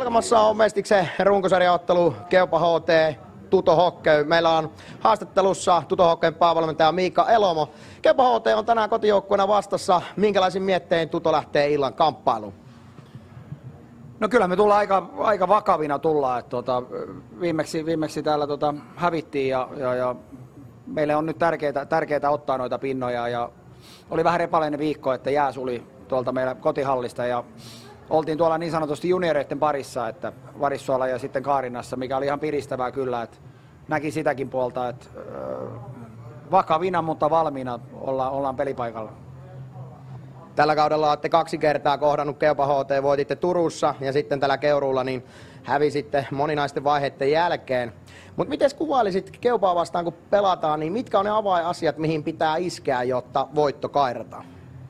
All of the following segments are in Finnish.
Alkamassa on Mestiksen runkosarjaottelu Keupa HT Tuto Hockey. Meillä on haastattelussa Tuto Hockeyn päävalmentaja Miika Elomo. Keupa HT on tänään kotijoukkueena vastassa. Minkälaisin miettein Tuto lähtee illan kamppailuun? No kyllä me tullaan aika vakavina tullaan. Että viimeksi täällä hävittiin ja meille on nyt tärkeää ottaa noita pinnoja. Ja oli vähän repaleinen viikko, että jää suli tuolta meidän kotihallista ja oltiin tuolla niin sanotusti junioreiden parissa, että Varissuolla ja sitten Kaarinassa, mikä oli ihan piristävää kyllä, että näki sitäkin puolta, että vakavina, mutta valmiina ollaan pelipaikalla. Tällä kaudella olette 2 kertaa kohdannut Keupa HT, voititte Turussa ja sitten tällä Keuruulla niin hävisitte moninaisten vaiheiden jälkeen. Mutta miten kuvailisit Keupaa vastaan, kun pelataan, niin mitkä on ne avainasiat, mihin pitää iskeä, jotta voitto kairataan?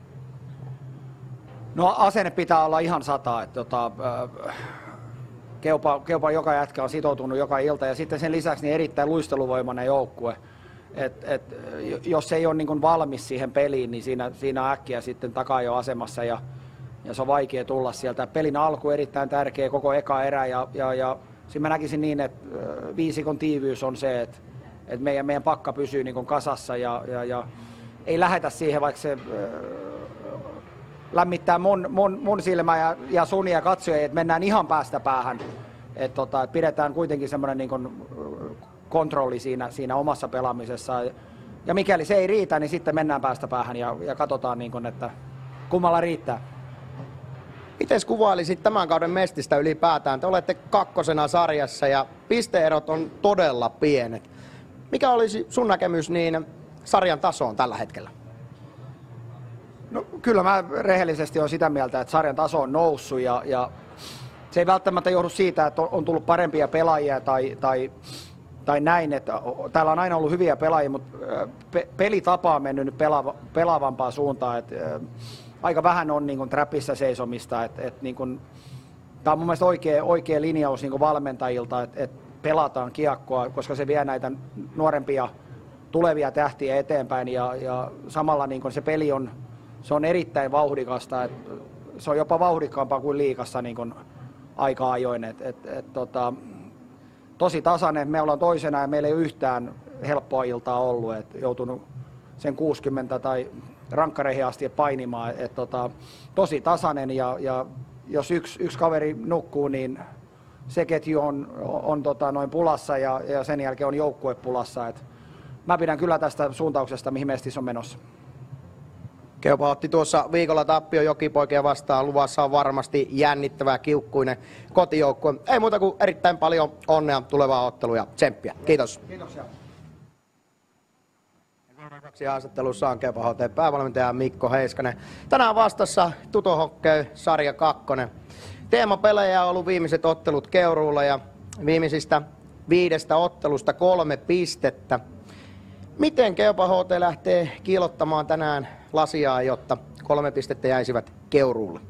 No asenne pitää olla ihan 100, että Keupa joka jätkä on sitoutunut joka ilta ja sitten sen lisäksi niin erittäin luisteluvoimainen joukkue. Jos ei ole niin valmis siihen peliin, niin siinä äkkiä sitten takaa jo asemassa ja se on vaikea tulla sieltä. Pelin alku erittäin tärkeä, koko eka erä ja siinä mä näkisin niin, että viisikon tiivyys on se, että meidän pakka pysyy niin kasassa ja ei lähetä siihen, vaikka se lämmittää mun silmää ja sun ja katsojia, että mennään ihan päästä päähän. Että pidetään kuitenkin semmoinen niin kontrolli siinä omassa pelaamisessa. Ja mikäli se ei riitä, niin sitten mennään päästä päähän ja katsotaan, niin kuin, että kummalla riittää. Miten kuvailisit tämän kauden Mestistä ylipäätään? Te olette 2. sarjassa ja pisteerot on todella pienet. Mikä olisi sun näkemys niin sarjan tasoon tällä hetkellä? No, kyllä mä rehellisesti olen sitä mieltä, että sarjan taso on noussut ja se ei välttämättä johdu siitä, että on tullut parempia pelaajia tai näin, että täällä on aina ollut hyviä pelaajia, mutta pelitapa on mennyt nyt pelaavampaan suuntaan. Aika vähän on niin trapissa seisomista. Tämä on mun mielestä oikea linjaus niin valmentajilta, että pelataan kiekkoa, koska se vie näitä nuorempia tulevia tähtiä eteenpäin ja samalla niin se peli on erittäin vauhdikasta. Se on jopa vauhdikkaampaa kuin liigassa niin aika ajoin. Tosi tasainen. Me ollaan toisena ja meillä ei ole yhtään helppoa iltaa ollut. Joutunut sen 60 tai rankkareihin asti painimaan. Tosi tasainen ja jos yksi kaveri nukkuu, niin se ketju on noin pulassa ja sen jälkeen on joukkue pulassa. Mä pidän kyllä tästä suuntauksesta, mihin Mestis on menossa. Keupa otti tuossa viikolla tappio Jokipoikia vastaan. Luvassa on varmasti jännittävää kiukkuinen kotijoukkue. Ei muuta kuin erittäin paljon onnea tulevaa ottelua ja tsemppiä. Kiitos. Kiitoksia. Seuraavaksi haastattelussa on Keupa HT päävalmentaja Mikko Heiskanen. Tänään vastassa Tuto Hockey sarja 2. Teemapelejä on ollut viimeiset ottelut Keuruulla ja viimeisistä 5 ottelusta 3 pistettä. Miten Keupa HT lähtee kiilottamaan tänään lasiaan, jotta 3 pistettä jäisivät Keuruulle?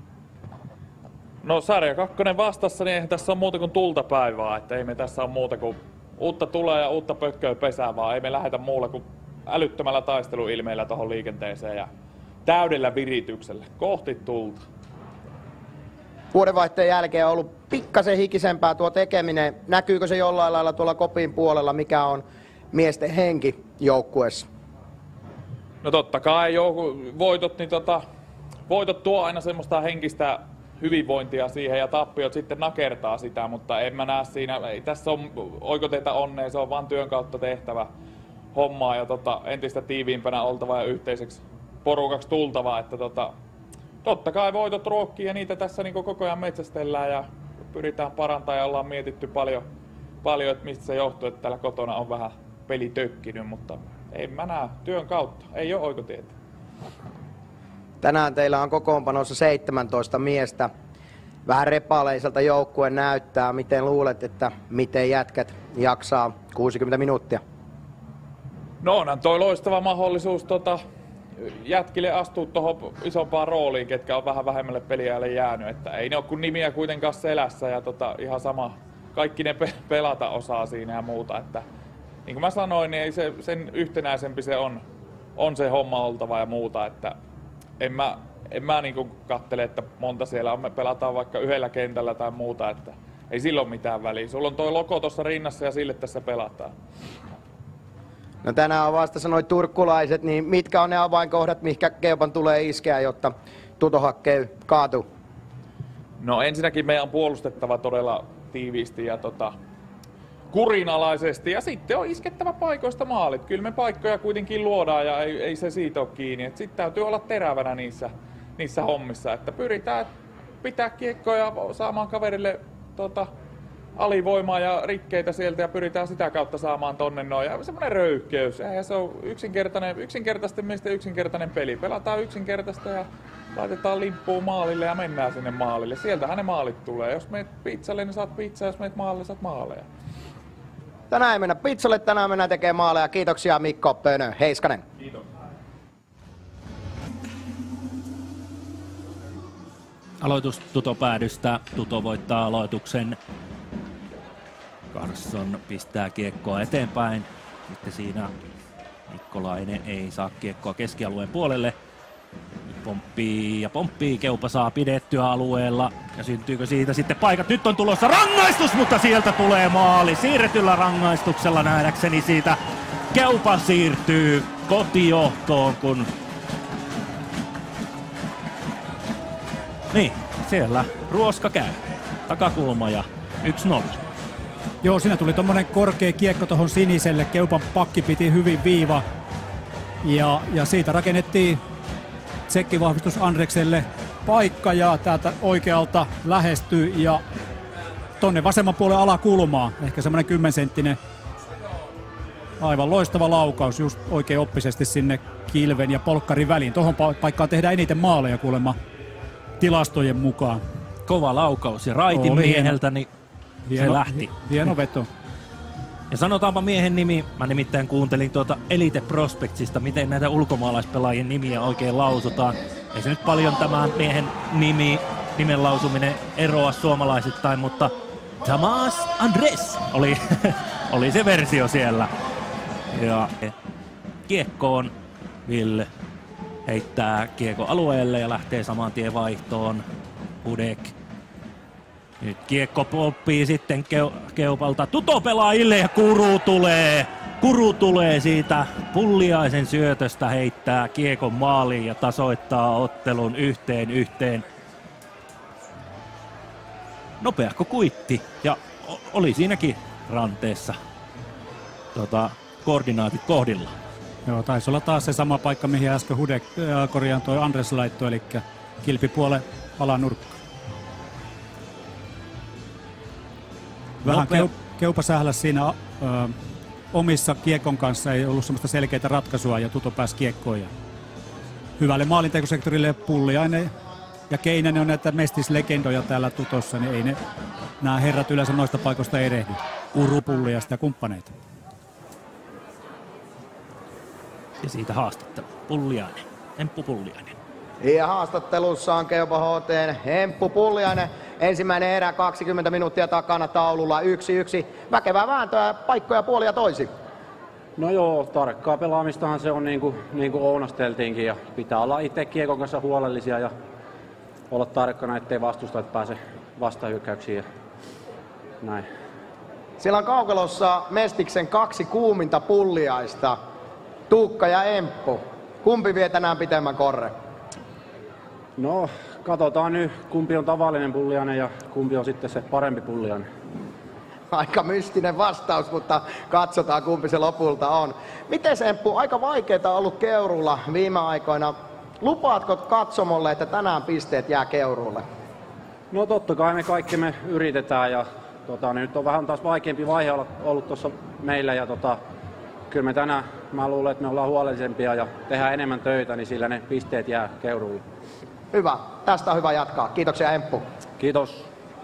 No sarja 2 vastassa, niin eihän tässä ole muuta kuin tulta päivää, että ei me tässä ole muuta kuin uutta tulee ja uutta pökköä pesää, vaan ei me lähdetä muulla kuin älyttömällä taisteluilmeillä tuohon liikenteeseen ja täydellä virityksellä kohti tulta. Vuodenvaihteen jälkeen on ollut pikkasen hikisempää tuo tekeminen. Näkyykö se jollain lailla tuolla kopin puolella, mikä on miesten henki joukkueessa? No totta kai voitot, niin voitot tuo aina semmoista henkistä hyvinvointia siihen ja tappiot sitten nakertaa sitä, mutta en mä näe siinä, ei tässä on oikoteita onnea, se on vaan työn kautta tehtävä hommaa ja entistä tiiviimpänä oltava ja yhteiseksi porukaksi tultava, että totta kai voitot ruokkii ja niitä tässä niin koko ajan metsästellään ja pyritään parantamaan ja ollaan mietitty paljon, että mistä se johtuu, että täällä kotona on vähän peli tökkinyt, mutta en mä näe työn kautta, ei ole oikotietä. Tänään teillä on kokoonpanossa 17 miestä. Vähän repaleiselta joukkue näyttää. Miten luulet, että miten jätkät jaksaa 60 minuuttia? No onhan toi loistava mahdollisuus jätkille astua tuohon isompaan rooliin, ketkä on vähän vähemmälle peliajalle jäänyt. Että ei ne ole kuin nimiä kuitenkaan selässä ja ihan sama, kaikki ne pelata osaa siinä ja muuta. Että, niin kuin mä sanoin, niin ei sen yhtenäisempi se on se homma oltava ja muuta. Että en mä niinku kattele, että monta siellä on, me pelataan vaikka yhdellä kentällä tai muuta, että ei silloin mitään väliä. Sulla on toi logo tuossa rinnassa ja sille tässä pelataan. No tänään on vastassa noi turkkulaiset, niin mitkä on ne avainkohdat, mihinkä Keupan tulee iskeä, jotta Tutohockey kaatuu? No ensinnäkin meidän on puolustettava todella tiiviisti ja kurinalaisesti ja sitten on iskettävä paikoista maalit. Kyllä me paikkoja kuitenkin luodaan ja ei se siitä ole kiinni. Sitten täytyy olla terävänä niissä hommissa, että pyritään pitää kiekkoja saamaan kaverille alivoimaa ja rikkeitä sieltä ja pyritään sitä kautta saamaan tonne noin. Ja semmoinen röyhkeys. Eihän se on yksinkertaisten miesten yksinkertainen peli. Pelataan yksinkertaista ja laitetaan limppuun maalille ja mennään sinne maalille. Sieltähän ne maalit tulee. Jos meet pizzalle, niin saat pizzaa. Jos meet maalille, saat maaleja. Tänään ei mennä pizzalle, tänään mennään tekemään maaleja. Kiitoksia Mikko Pönö Heiskanen. Kiitos. Aloitus Tuto-päädystä. Tuto voittaa aloituksen. Carson pistää kiekkoa eteenpäin. Sitten siinä Mikkolainen ei saa kiekkoa keskialueen puolelle. Nyt pomppii. Keupa saa pidettyä alueella. Ja syntyykö siitä sitten paikat? Nyt on tulossa rangaistus, mutta sieltä tulee maali. Siirretyllä rangaistuksella nähdäkseni siitä Keupa siirtyy kotijohtoon, kun... Niin, siellä ruoska käy. Takakulma ja 1-0. Joo, siinä tuli tommonen korkea kiekko tohon siniselle. Keupan pakki piti hyvin viiva. Ja siitä rakennettiin tsekkivahvistus Andrekselle paikka ja täältä oikealta lähestyy ja tonne vasemman puolen alakulmaa. Ehkä semmonen 10-senttinen. Aivan loistava laukaus, just oikein oppisesti sinne kilven ja polkkarin väliin. Tohon paikkaan tehdään eniten maaleja kuulemma tilastojen mukaan. Kova laukaus ja raitin mieheltä, niin se lähti. Hieno veto. Ja sanotaanpa miehen nimi, mä nimittäin kuuntelin tuota Elite Prospectsista, miten näitä ulkomaalaispelaajien nimiä oikein lausutaan. Ei se nyt paljon tämän miehen nimen lausuminen eroa suomalaisittain, mutta Tomas Andres oli se versio siellä. Ja kiekkoon Ville heittää kiekko alueelle ja lähtee saman tien vaihtoon. Hudek. Nyt kiekko pomppii sitten Keupalta Tuto-pelaajille ja Kuru tulee siitä Pulliaisen syötöstä, heittää kiekon maaliin ja tasoittaa ottelun 1-1. Nopeahko kuitti ja oli siinäkin ranteessa koordinaatit kohdilla. Joo, taisi olla taas se sama paikka, mihin äsken Hudek toi Andres laittoi, eli kilpipuolen alanurkka. Vähän Keupa sähläs siinä omissa kiekon kanssa, ei ollut semmoista selkeää ratkaisua ja Tuto pääsi kiekkoon. Hyvälle maalintekosektorille Pulliainen ja Keinänen on näitä mestislegendoja täällä Tutossa, niin ei nämä herrat yleensä noista paikoista erehdy. Kuru, Pulliaista ja kumppaneita. Ja siitä haastattelu. Pulliainen. Emppu Pulliainen. Ja haastattelussa on Keupa HT:n Emppu Pulliainen. Ensimmäinen erä 20 minuuttia takana taululla 1-1. Väkevää vääntöä, paikkoja puolia toisi. No joo, tarkkaa pelaamistahan se on niin kuin ounasteltiinkin ja pitää olla itse kiekon kanssa huolellisia ja olla tarkkana, ettei vastustajat pääse vastahyökkäyksiin ja näin. Siellä on kaukalossa Mestiksen 2 kuuminta Pulliaista, Tuukka ja Emppu. Kumpi vie tänään pitemmän korre? No, katsotaan nyt, kumpi on tavallinen Pulliainen ja kumpi on sitten se parempi Pulliainen. Aika mystinen vastaus, mutta katsotaan kumpi se lopulta on. Miten Emppu, aika vaikeaa ollut Keuruulla viime aikoina. Lupaatko katsomolle, että tänään pisteet jää Keuruulle? No totta kai me kaikki me yritetään ja nyt on vähän taas vaikeampi vaihe ollut tuossa meillä ja kyllä me tänään, mä luulen, että me ollaan huolellisempia ja tehdään enemmän töitä, niin sillä ne pisteet jää Keuruulle. Hyvä, tästä on hyvä jatkaa. Kiitoksia Emppu. Kiitos.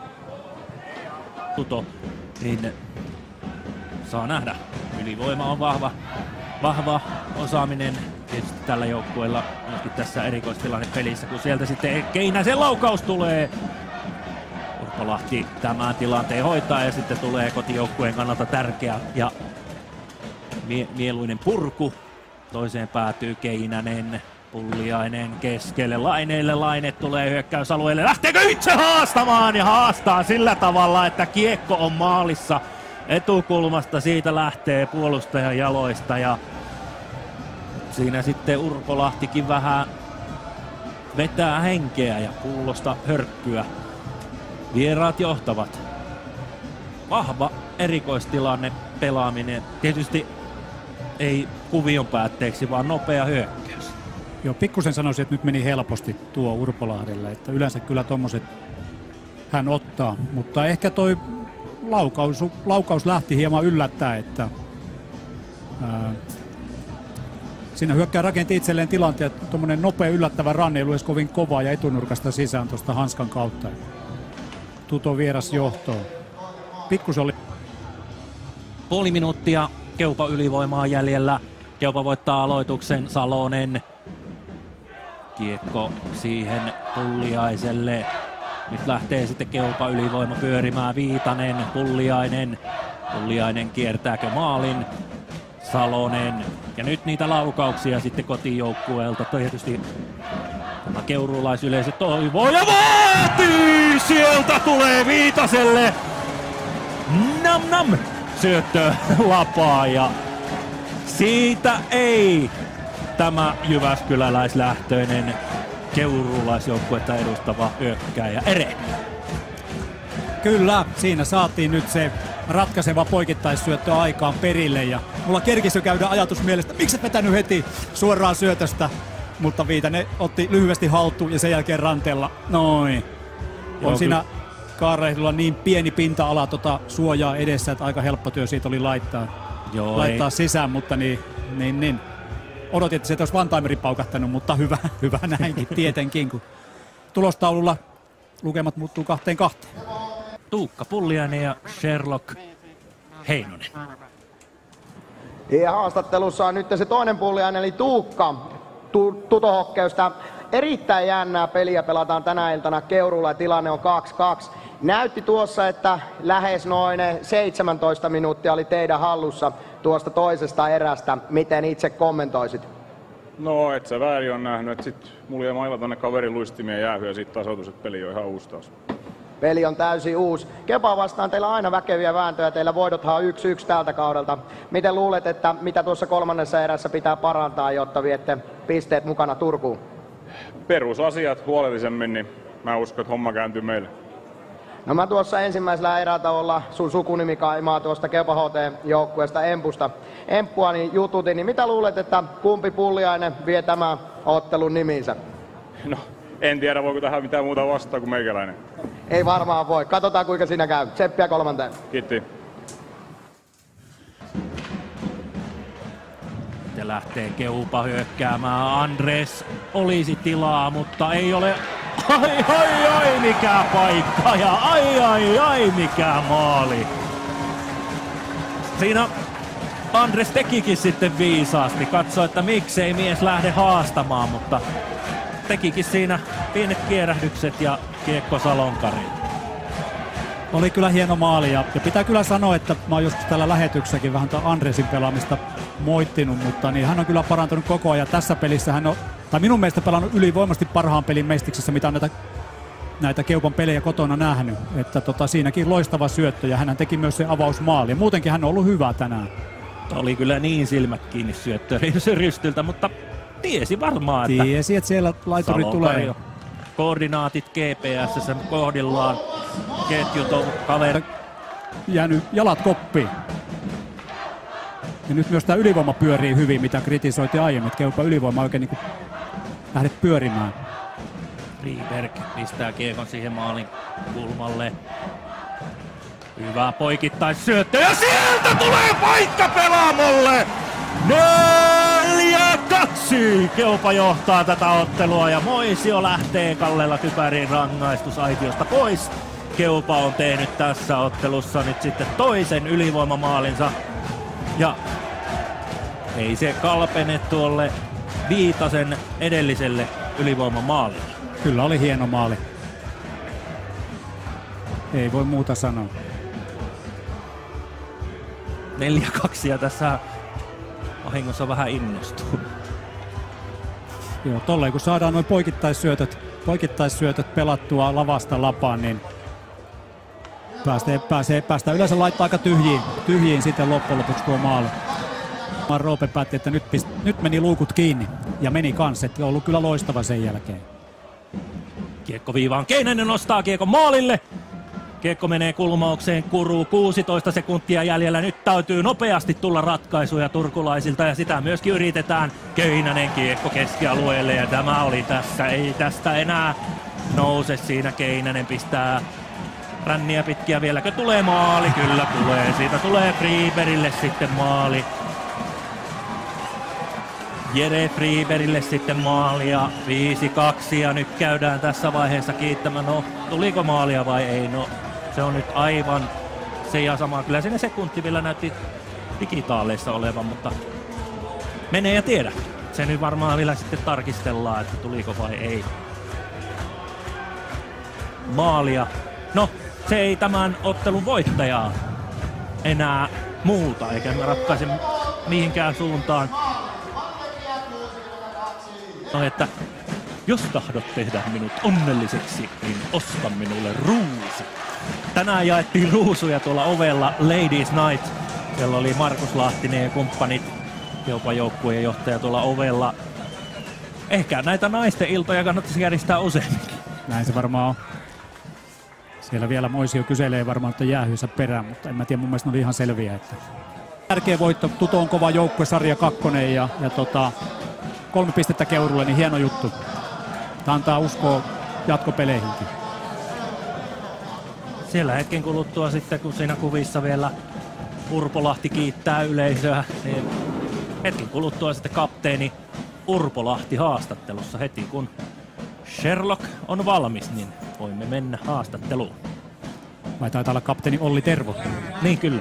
Tuto, niin saa nähdä. Ylivoima on vahva osaaminen tietysti tällä joukkueella myöskin tässä erikoistilannepelissä, kun sieltä sitten Keinäsen laukaus tulee. Urpalahti tämän tilanteen hoitaa ja sitten tulee kotijoukkueen kannalta tärkeä ja mieluinen purku. Toiseen päätyy Keinänen. Pulliainen keskelle Laineelle. Laine tulee hyökkäysalueelle. Lähteekö itse haastamaan ja haastaa sillä tavalla, että kiekko on maalissa etukulmasta. Siitä lähtee puolustajan jaloista ja siinä sitten Urpo Lahtikin vähän vetää henkeä ja pullosta hörkkyä. Vieraat johtavat. Vahva erikoistilanne pelaaminen. Tietysti ei kuvion päätteeksi, vaan nopea hyökkäys. Joo, pikkusen sanoisin, että nyt meni helposti tuo Urpolahdelle, että yleensä kyllä tommoset hän ottaa, mutta ehkä toi laukaus lähti hieman yllättää, että siinä hyökkää rakenti itselleen tilanteen, että tuommoinen nopea yllättävä ranne ei ollut edes kovin kova ja etunurkasta sisään tuosta hanskan kautta. Tuto vieras johtoon. Pikkusen oli. Puoli minuuttia Keupa ylivoimaa jäljellä. Keupa voittaa aloituksen. Salonen. Kiekko siihen Pulliaiselle. Nyt lähtee sitten Keupa ylivoima pyörimään. Viitanen, Pulliainen. Pulliainen kiertääkö maalin? Salonen. Ja nyt niitä laukauksia sitten kotijoukkueelta. Tietysti tämä keuruulaisyleisö toivoo ja vaatii! Sieltä tulee Viitaselle. Nam. Syöttö lapaa ja siitä ei tämä jyväskyläläislähtöinen keuruulaisjoukkuetta edustava hyökkääjä erehdy. Kyllä, siinä saatiin nyt se ratkaiseva poikittaissyöttö aikaan perille ja mulla kerkisi jo käydä ajatus mielestä, miksi et vetänyt heti suoraan syötöstä, mutta Viitanen otti lyhyesti haltuun ja sen jälkeen ranteella. Noin. On siinä Kaarehdulla niin pieni pinta-ala suojaa edessä, että aika helppo työ siitä oli laittaa sisään, mutta niin. Odotin, että se olisi one-timerin paukahtanut, mutta hyvä näinkin tietenkin, kun tulostaululla lukemat muuttuu 2-2. Tuukka Pulliainen ja Sherlock Heinonen. Ja haastattelussa on nyt se toinen Pulliainen, eli Tuukka Tutohokkeusta. Erittäin jännää peliä pelataan tänä iltana Keuruulla ja tilanne on 2-2. Näytti tuossa, että lähes noin 17 minuuttia oli teidän hallussa tuosta toisesta erästä. Miten itse kommentoisit? No, et sä väärin on nähnyt, että sit mulla jäi mailla tonne kaverin luistimien jäähy ja sit tasoitus, että peli on ihan uusi taas. Peli on täysin uusi. Kepaa vastaan teillä on aina väkeviä vääntöjä, teillä voidothan on 1-1 tältä kaudelta. Miten luulet, että mitä tuossa kolmannessa erässä pitää parantaa, jotta viette pisteet mukana Turkuun? Perusasiat huolellisemmin, niin mä uskon, että homma kääntyy meille. No mä tuossa ensimmäisellä erätauolla sun sukunimi kaimaa tuosta Kepa HT-joukkueesta Emppua niin jututin, niin mitä luulet, että kumpi Pulliainen vie tämän ottelun nimiinsä? No, en tiedä voiko tähän mitään muuta vastaa kuin meikäläinen. Ei varmaan voi. Katsotaan kuinka siinä käy. Tseppiä kolmanteen. Kiitti. Ja lähtee Keupa hyökkäämään. Andres olisi tilaa, mutta ei ole. Ai mikä paikka ja ai mikä maali. Siinä Andres tekikin sitten viisaasti. Katsoi, että miksei mies lähde haastamaan, mutta tekikin siinä pienet kierähdykset ja kiekko salonkariin. Oli kyllä hieno maali ja pitää kyllä sanoa, että mä oon joskus täällä lähetyksessäkin vähän Andresin pelaamista moittinut, mutta niin hän on kyllä parantunut koko ajan. Tässä pelissä hän on, tai minun mielestä pelannut ylivoimasti parhaan pelin Mestiksessä, mitä on näitä Keupan pelejä kotona nähnyt. Että siinäkin loistava syöttö ja hän teki myös se avausmaali. Ja muutenkin hän on ollut hyvä tänään. Oli kyllä niin silmät kiinni syöttö Rystyltä, mutta tiesi varmaan, että tiesi, että siellä laituri tulee. Koordinaatit GPS:ssä kohdillaan. Ketjut on kaveri. Jäänyt jalat koppiin. Ja nyt myös tämä ylivoima pyörii hyvin, mitä kritisoitiin aiemmin, että Keupa ylivoima oikein niin lähde pyörimään. Friberg pistää kiekon siihen maalin kulmalle. Hyvä poikittaisyöttö ja sieltä tulee paikka Pelaamolle! 4-2! Keupa johtaa tätä ottelua ja Moisio lähtee Kallella Kypärin rangaistusaitiosta pois. Keupa on tehnyt tässä ottelussa nyt sitten toisen ylivoimamaalinsa. Ja ei se kalpene tuolle Viitasen edelliselle ylivoimamaalille. Kyllä oli hieno maali. Ei voi muuta sanoa. 4-2 ja tässä vahingossa vähän innostuu. Joo, tolleen kun saadaan noin poikittaissyötöt pelattua lavasta lapaan, niin päästään yleensä laittaa aika tyhjiin sitten loppujen lopuksi tuo maali. Roope päätti, että nyt meni luukut kiinni ja meni kans, että on ollut kyllä loistava sen jälkeen. Kiekko viivaan, Keinänen nostaa kiekko maalille. Kiekko menee kulmaukseen, Kuru 16 sekuntia jäljellä. Nyt täytyy nopeasti tulla ratkaisuja turkulaisilta ja sitä myöskin yritetään. Keinänen kiekko keskialueelle ja tämä oli tässä. Ei tästä enää nouse siinä. Keinänen pistää ränniä pitkiä. Vieläkö tulee maali? Kyllä tulee. Siitä tulee Freebergille sitten maali. Jere Freebergille sitten maalia 5-2 ja nyt käydään tässä vaiheessa kiittämään. No, tuliko maalia vai ei? No, se on nyt aivan se ja sama. Kyllä siinä sekunti vielä näytti digitaaleissa olevan, mutta menee ja tiedä. Se nyt varmaan vielä sitten tarkistellaan, että tuliko vai ei. Maalia. No, se ei tämän ottelun voittajaa enää muuta, eikä mä ratkaise mihinkään suuntaan. No, että jos tahdot tehdä minut onnelliseksi, niin osta minulle ruusu. Tänään jaettiin ruusuja tuolla ovella Ladies Night. Siellä oli Markus Lahtinen ja kumppanit, jopa joukkueen johtaja tuolla ovella. Ehkä näitä naisten iltoja kannattaisi järjestää useamminkin. Näin se varmaan on. Siellä vielä Moisio kyselee varmaan, että jäähyysä perään, mutta en mä tiedä, mun mielestä ne oli ihan selviä. Että tärkeä voitto, Tuto on kova joukkue, sarja 2 ja 3 pistettä Keurulle, niin hieno juttu. Tämä antaa uskoa jatkopeleihinkin. Siellä hetken kuluttua sitten, kun siinä kuvissa vielä Urpolahti kiittää yleisöä, niin hetken kuluttua sitten kapteeni Urpolahti haastattelussa heti, kun Sherlock on valmis, niin voimme mennä haastatteluun. Vai taitaa olla kapteeni Olli Tervo? Niin kyllä.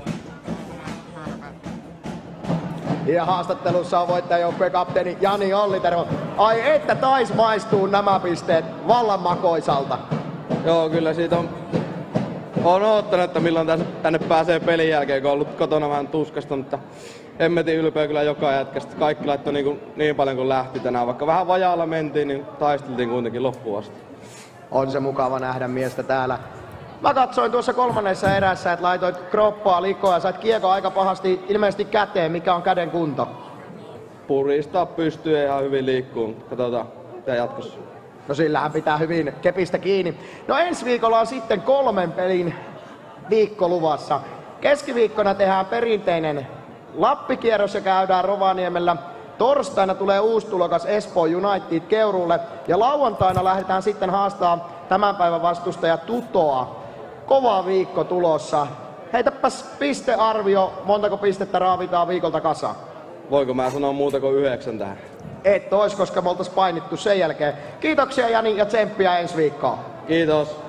Ja haastattelussa on voittajajoukkueen kapteeni Jani Ollitervo. Ai että tais maistuu nämä pisteet vallan makoisalta. Joo, kyllä siitä on odottanut, että milloin tänne pääsee pelin jälkeen, kun on ollut kotona vähän tuskasta, mutta hemmetin ylpeä kyllä joka jätkästä. Kaikki laittoi niin paljon kuin lähti tänään. Vaikka vähän vajaalla mentiin, niin taisteltiin kuitenkin loppuun asti. On se mukava nähdä miestä täällä. Mä katsoin tuossa 3. erässä, että laitoit kroppaa likoa ja sait kiekon aika pahasti ilmeisesti käteen. Mikä on käden kunto? Puristaa pystyy ihan hyvin liikkuu. Katsotaan, mitä jatkossa. No sillähän pitää hyvin kepistä kiinni. No ensi viikolla on sitten 3 pelin viikko luvassa. Keskiviikkona tehdään perinteinen Lappikierros ja käydään Rovaniemellä. Torstaina tulee uusi tulokas Espoo United Keuruulle ja lauantaina lähdetään sitten haastaa tämän päivän vastustaja Tutoa. Kova viikko tulossa. Heitäpäs pistearvio, montako pistettä raavitaan viikolta kasaan? Voiko mä sanoa muuta kuin 9 tähän? Et ois, koska me oltais painittu sen jälkeen. Kiitoksia Jani ja tsemppiä ensi viikkoon. Kiitos.